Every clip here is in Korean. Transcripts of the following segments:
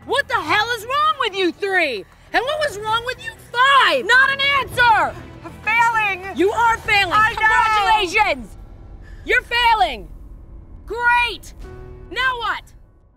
What the hell is wrong with you three? And what was wrong with you five? Not an answer! I'm failing! You are failing! I Congratulations! Know. You're failing! Great! Now what?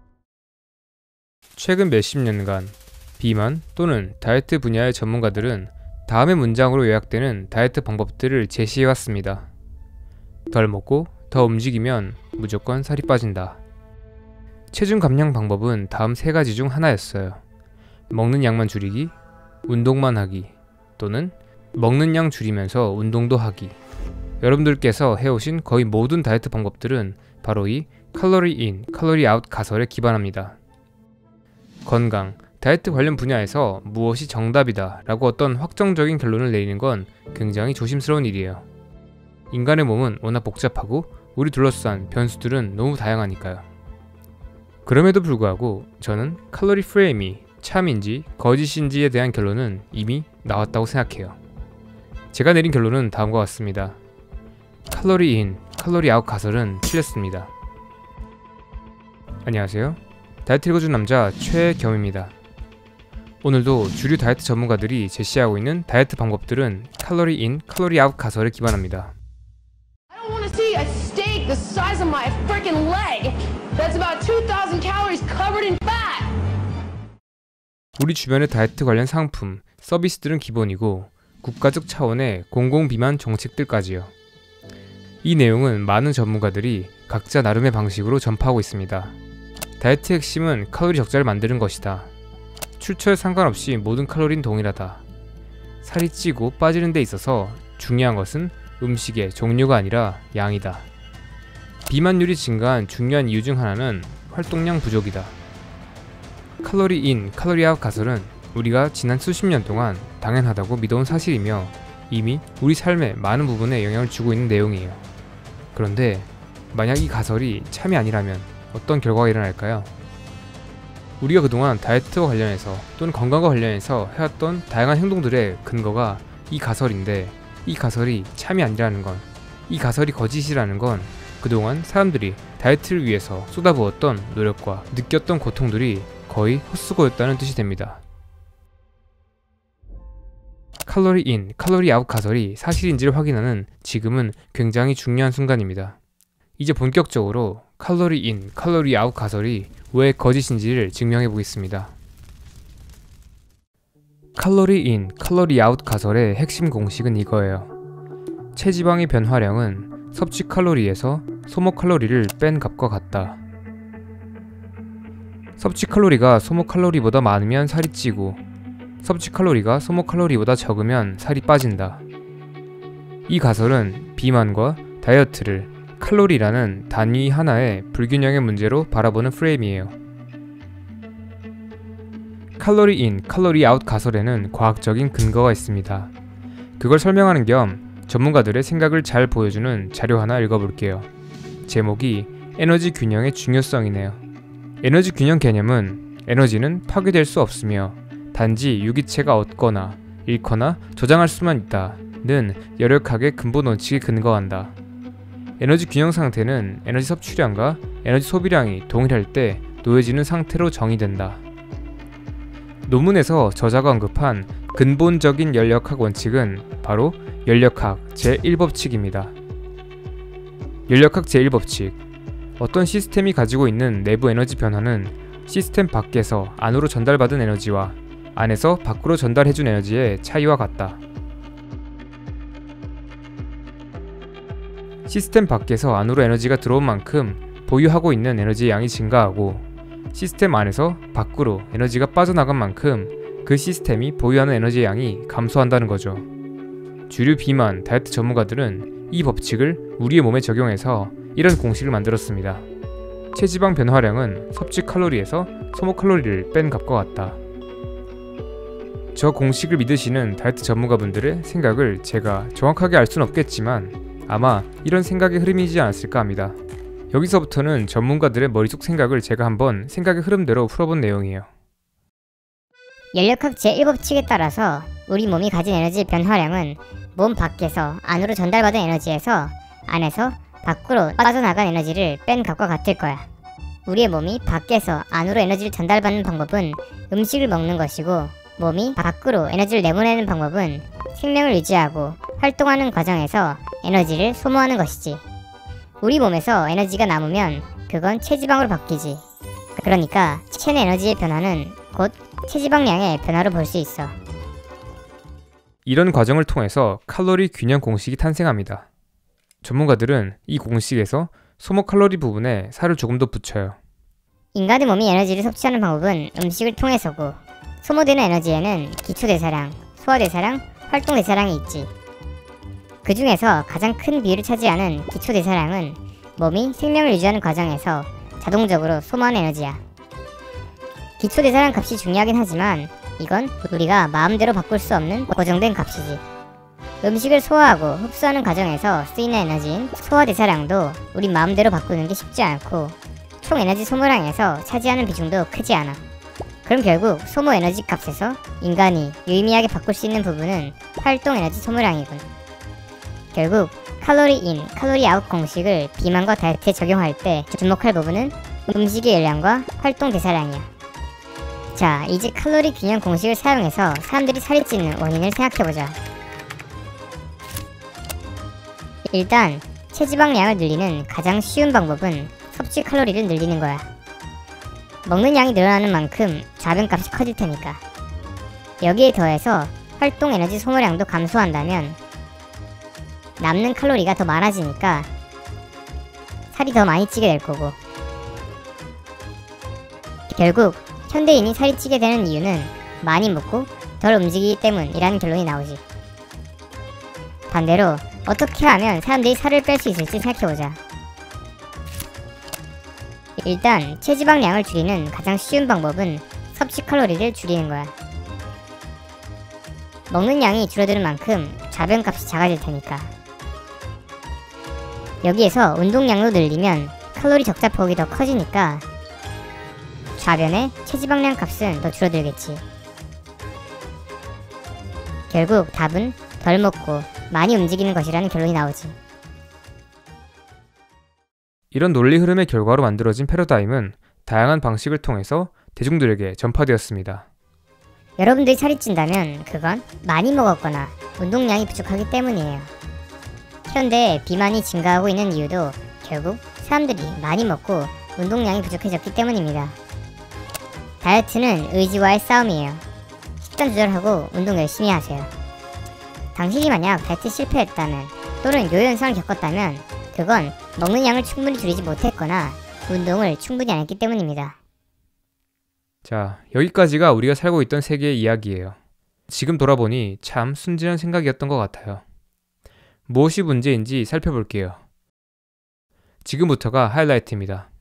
최근 몇십 년간 비만 또는 다이어트 분야의 전문가들은 다음의 문장으로 요약되는 다이어트 방법들을 제시해왔습니다. 덜 먹고 더 움직이면 무조건 살이 빠진다. 체중 감량 방법은 다음 세 가지 중 하나였어요. 먹는 양만 줄이기, 운동만 하기, 또는 먹는 양 줄이면서 운동도 하기. 여러분들께서 해오신 거의 모든 다이어트 방법들은 바로 이 칼로리 인, 칼로리 아웃 가설에 기반합니다. 건강, 다이어트 관련 분야에서 무엇이 정답이다 라고 어떤 확정적인 결론을 내리는 건 굉장히 조심스러운 일이에요. 인간의 몸은 워낙 복잡하고 우리 둘러싼 변수들은 너무 다양하니까요. 그럼에도 불구하고 저는 칼로리 프레임이 참인지 거짓인지에 대한 결론은 이미 나왔다고 생각해요. 제가 내린 결론은 다음과 같습니다. 칼로리 인, 칼로리 아웃 가설은 틀렸습니다. 안녕하세요. 다이어트 읽어준 남자 최겸입니다. 오늘도 주류 다이어트 전문가들이 제시하고 있는 다이어트 방법들은 칼로리 인, 칼로리 아웃 가설에 기반합니다. I don't want to see a steak the size of my freaking leg that's about 2,000 calories covered in fat. 우리 주변의 다이어트 관련 상품, 서비스들은 기본이고 국가적 차원의 공공비만 정책들까지요. 이 내용은 많은 전문가들이 각자 나름의 방식으로 전파하고 있습니다. 다이어트 핵심은 칼로리 적자를 만드는 것이다. 출처에 상관없이 모든 칼로리는 동일하다. 살이 찌고 빠지는 데 있어서 중요한 것은 음식의 종류가 아니라 양이다. 비만율이 증가한 중요한 이유 중 하나는 활동량 부족이다. 칼로리 인, 칼로리 아웃 가설은 우리가 지난 수십 년 동안 당연하다고 믿어온 사실이며 이미 우리 삶의 많은 부분에 영향을 주고 있는 내용이에요. 그런데 만약 이 가설이 참이 아니라면 어떤 결과가 일어날까요? 우리가 그동안 다이어트와 관련해서 또는 건강과 관련해서 해왔던 다양한 행동들의 근거가 이 가설인데 이 가설이 참이 아니라는 건, 이 가설이 거짓이라는 건 그동안 사람들이 다이어트를 위해서 쏟아부었던 노력과 느꼈던 고통들이 거의 헛수고였다는 뜻이 됩니다. 칼로리 인, 칼로리 아웃 가설이 사실인지를 확인하는 지금은 굉장히 중요한 순간입니다. 이제 본격적으로 칼로리 인, 칼로리 아웃 가설이 왜 거짓인지를 증명해 보겠습니다. 칼로리 인, 칼로리 아웃 가설의 핵심 공식은 이거예요. 체지방의 변화량은 섭취 칼로리에서 소모 칼로리를 뺀 값과 같다. 섭취 칼로리가 소모 칼로리보다 많으면 살이 찌고 섭취 칼로리가 소모 칼로리보다 적으면 살이 빠진다. 이 가설은 비만과 다이어트를 칼로리라는 단위 하나의 불균형의 문제로 바라보는 프레임이에요. 칼로리 인, 칼로리 아웃 가설에는 과학적인 근거가 있습니다. 그걸 설명하는 겸 전문가들의 생각을 잘 보여주는 자료 하나 읽어볼게요. 제목이 에너지 균형의 중요성이네요. 에너지 균형 개념은 에너지는 파괴될 수 없으며 단지 유기체가 얻거나 잃거나 저장할 수만 있다는 열역학의 근본 원칙에 근거한다. 에너지 균형 상태는 에너지 섭취량과 에너지 소비량이 동일할 때 놓여지는 상태로 정의된다. 논문에서 저자가 언급한 근본적인 열역학 원칙은 바로 열역학 제1법칙입니다. 열역학 제1법칙. 어떤 시스템이 가지고 있는 내부 에너지 변화는 시스템 밖에서 안으로 전달받은 에너지와 안에서 밖으로 전달해준 에너지의 차이와 같다. 시스템 밖에서 안으로 에너지가 들어온 만큼 보유하고 있는 에너지의 양이 증가하고 시스템 안에서 밖으로 에너지가 빠져나간 만큼 그 시스템이 보유하는 에너지의 양이 감소한다는 거죠. 주류 비만, 다이어트 전문가들은 이 법칙을 우리의 몸에 적용해서 이런 공식을 만들었습니다. 체지방 변화량은 섭취 칼로리에서 소모 칼로리를 뺀 값과 같다. 저 공식을 믿으시는 다이어트 전문가분들의 생각을 제가 정확하게 알 수는 없겠지만 아마 이런 생각의 흐름이지 않았을까 합니다. 여기서부터는 전문가들의 머릿속 생각을 제가 한번 생각의 흐름대로 풀어본 내용이에요. 열역학 제1법칙에 따라서 우리 몸이 가진 에너지 변화량은 몸 밖에서 안으로 전달받은 에너지에서 안에서 밖으로 빠져나간 에너지를 뺀 값과 같을 거야. 우리의 몸이 밖에서 안으로 에너지를 전달받는 방법은 음식을 먹는 것이고, 몸이 밖으로 에너지를 내보내는 방법은 생명을 유지하고 활동하는 과정에서 에너지를 소모하는 것이지. 우리 몸에서 에너지가 남으면 그건 체지방으로 바뀌지. 그러니까 체내 에너지의 변화는 곧 체지방량의 변화로 볼 수 있어. 이런 과정을 통해서 칼로리 균형 공식이 탄생합니다. 전문가들은 이 공식에서 소모 칼로리 부분에 살을 조금 더 붙여요. 인간의 몸이 에너지를 섭취하는 방법은 음식을 통해서고, 소모되는 에너지에는 기초대사량, 소화대사량, 활동대사량이 있지. 그 중에서 가장 큰 비율을 차지하는 기초대사량은 몸이 생명을 유지하는 과정에서 자동적으로 소모하는 에너지야. 기초대사량 값이 중요하긴 하지만 이건 우리가 마음대로 바꿀 수 없는 고정된 값이지. 음식을 소화하고 흡수하는 과정에서 쓰이는 에너지인 소화대사량도 우리 마음대로 바꾸는 게 쉽지 않고, 총 에너지 소모량에서 차지하는 비중도 크지 않아. 그럼 결국 소모 에너지 값에서 인간이 유의미하게 바꿀 수 있는 부분은 활동 에너지 소모량이군. 결국 칼로리 인, 칼로리 아웃 공식을 비만과 다이어트에 적용할 때 주목할 부분은 음식의 열량과 활동 대사량이야. 자, 이제 칼로리 균형 공식을 사용해서 사람들이 살이 찌는 원인을 생각해보자. 일단 체지방량을 늘리는 가장 쉬운 방법은 섭취 칼로리를 늘리는 거야. 먹는 양이 늘어나는 만큼 좌변값이 커질 테니까. 여기에 더해서 활동 에너지 소모량도 감소한다면 남는 칼로리가 더 많아지니까 살이 더 많이 찌게 될 거고, 결국 현대인이 살이 찌게 되는 이유는 많이 먹고 덜 움직이기 때문이라는 결론이 나오지. 반대로 어떻게 하면 사람들이 살을 뺄 수 있을지 생각해보자. 일단 체지방량을 줄이는 가장 쉬운 방법은 섭취 칼로리를 줄이는 거야. 먹는 양이 줄어드는 만큼 좌변값이 작아질 테니까. 여기에서 운동량도 늘리면 칼로리 적자폭이 더 커지니까 좌변의 체지방량 값은 더 줄어들겠지. 결국 답은 덜 먹고 많이 움직이는 것이라는 결론이 나오지. 이런 논리 흐름의 결과로 만들어진 패러다임은 다양한 방식을 통해서 대중들에게 전파되었습니다. 여러분들이 살이 찐다면 그건 많이 먹었거나 운동량이 부족하기 때문이에요. 현대 비만이 증가하고 있는 이유도 결국 사람들이 많이 먹고 운동량이 부족해졌기 때문입니다. 다이어트는 의지와의 싸움이에요. 식단 조절하고 운동 열심히 하세요. 당신이 만약 다이어트 실패했다면, 또는 요요현상을 겪었다면 그건 먹는 양을 충분히 줄이지 못했거나 운동을 충분히 안 했기 때문입니다. 자, 여기까지가 우리가 살고 있던 세계의 이야기예요. 지금 돌아보니 참 순진한 생각이었던 것 같아요. 무엇이 문제인지 살펴볼게요. 지금부터가 하이라이트입니다.